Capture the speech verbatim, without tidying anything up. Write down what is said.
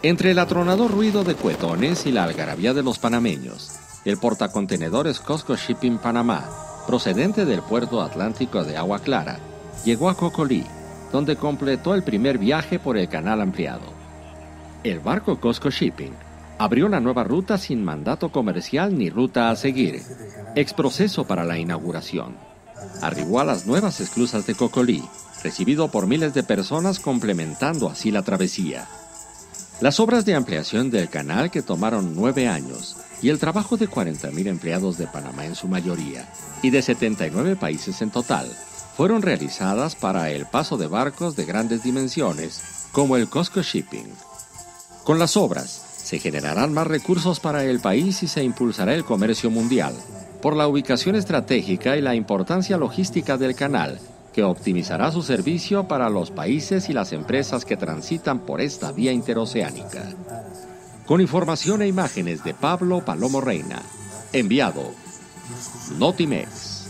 Entre el atronador ruido de cuetones y la algarabía de los panameños, el portacontenedores Costco Shipping Panamá, procedente del puerto atlántico de Agua Clara, llegó a Coccolí, donde completó el primer viaje por el canal ampliado. El barco Costco Shipping abrió la nueva ruta sin mandato comercial ni ruta a seguir, exproceso para la inauguración. Arribó a las nuevas esclusas de Coccolí, recibido por miles de personas complementando así la travesía. Las obras de ampliación del canal, que tomaron nueve años, y el trabajo de cuarenta mil empleados de Panamá en su mayoría, y de setenta y nueve países en total, fueron realizadas para el paso de barcos de grandes dimensiones, como el Costco Shipping. Con las obras, se generarán más recursos para el país y se impulsará el comercio mundial, por la ubicación estratégica y la importancia logística del canal, que optimizará su servicio para los países y las empresas que transitan por esta vía interoceánica. Con información e imágenes de Pablo Palomo Reina. Enviado Notimex.